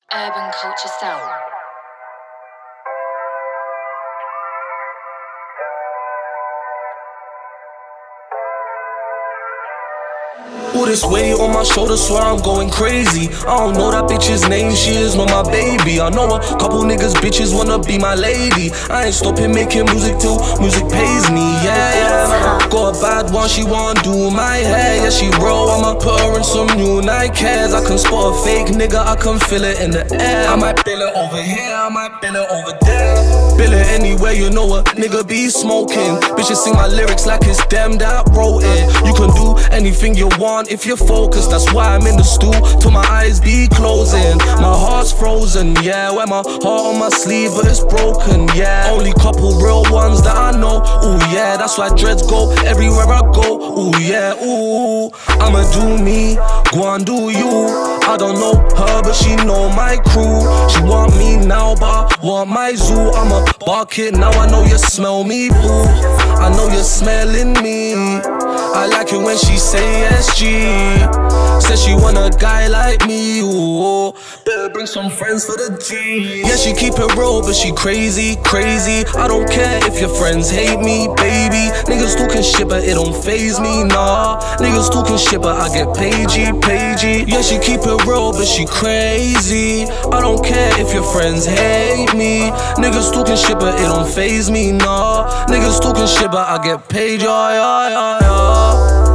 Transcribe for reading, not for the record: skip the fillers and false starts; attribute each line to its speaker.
Speaker 1: Urban Culture Sound.
Speaker 2: All this weight on my shoulders, swear I'm going crazy. I don't know that bitch's name, she is not my baby. I know a couple niggas bitches wanna be my lady. I ain't stopping making music till music pays me, yeah. Got a bad one, she wanna do my hair, yeah, she real, I'ma put her in some new Nikes. I can spot a fake nigga, I can feel it in the air. I might bill it over here, I might bill it over there. Bill it anywhere, you know a nigga be smoking. Bitches sing my lyrics like it's them that wrote it. You can do anything you want if you're focused, that's why I'm in the stool till my eyes be closing. My heart's frozen, yeah, wear my heart on my sleeve but it's broken, yeah. Only couple real ones that I know, ooh yeah, that's why dreads go everywhere I go, ooh yeah, ooh. I'ma do me, go and do you. I don't know her but she know my crew. She want me now but I want my zoo. I'ma bark it now, I know you smell me, boo. I know you're smelling me. I like it when she say SG. Says she want a guy like me, ooh. Better bring some friends for the G. Yeah, she keep it real, but she crazy, crazy. I don't care if your friends hate me, baby. Niggas talking shit, but it don't faze me, nah. Niggas talking shit, but I get pagey, pagey. Yeah, she keep it real, but she crazy. I don't care if your friends hate me. Niggas talking shit, but it don't faze me, nah. Niggas talking shit, but I get paid, yeah, yeah, yeah, yeah.